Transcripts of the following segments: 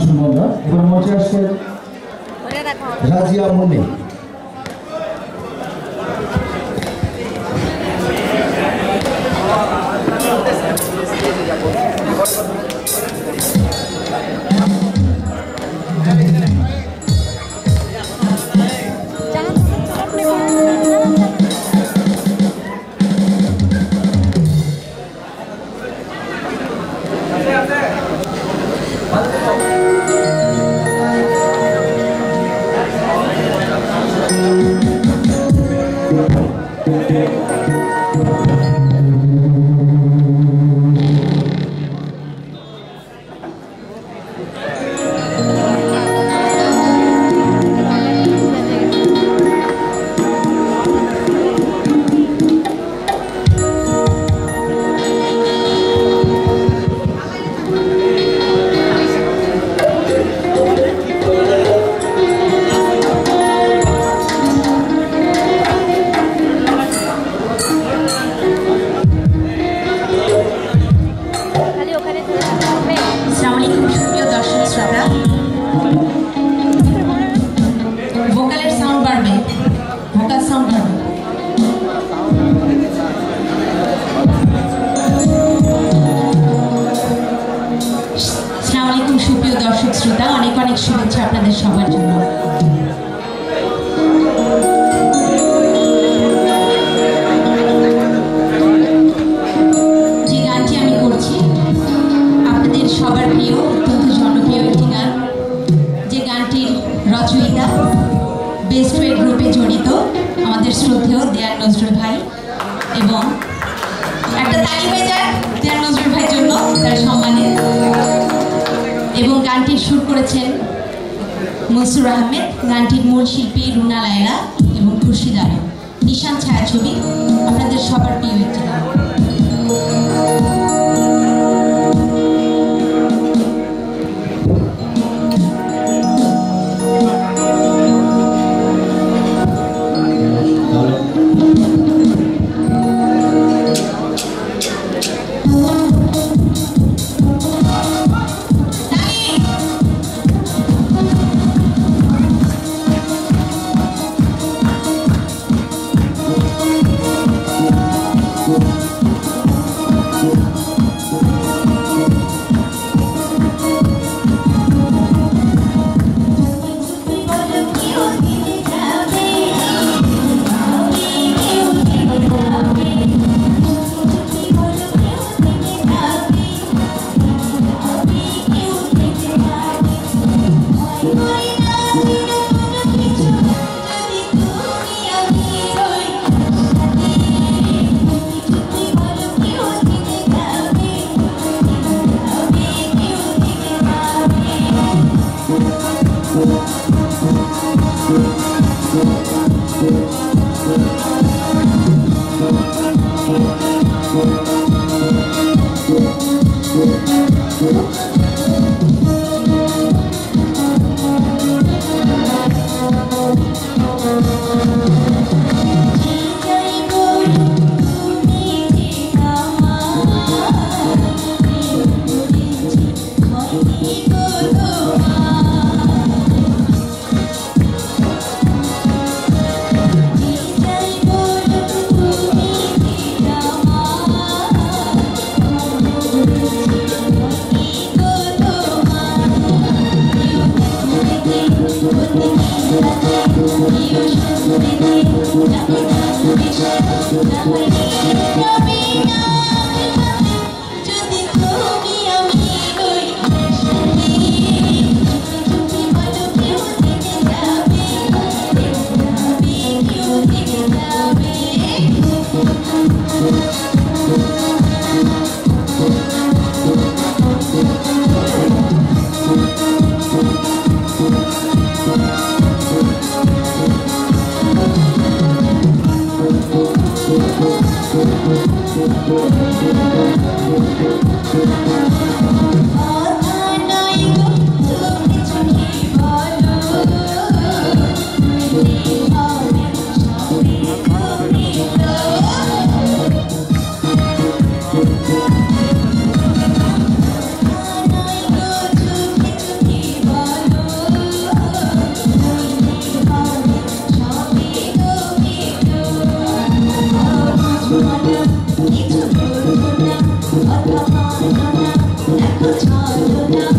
সুমনরা। এবার মঞ্চে আসছেন রাজিয়া মুন্নি। শুভেচ্ছা আপনাদের সবার জন্য। যে গানটি আমি করছি আপনাদের সবার প্রিয়, অত্যন্ত জনপ্রিয় একটি গান, যে গানটির রচয়িতা বেস্ট ওয়ে গ্রুপে জড়িত আমাদের শ্রদ্ধেয় দেয়ান নজরুল ভাই, এবং একটা তালি হয়ে যায় দেয়ান নজরুল ভাইয়ের জন্য তার সম্মানে। এবং গানটি সুর করেছেন মনসুর আহমেদ, গানটির মূল শিল্পী রুনা লায়লা এবং খুরশিদ আলম। নিশান ছায়াছবি আপনাদের সবার প্রিয় একটি গান।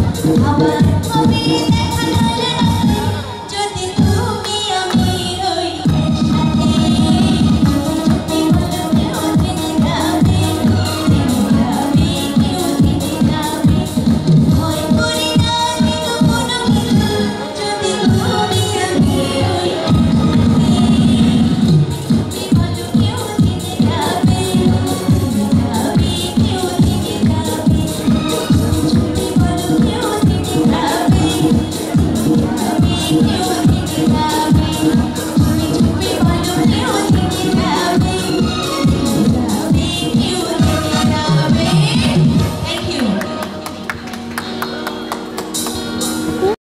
আমার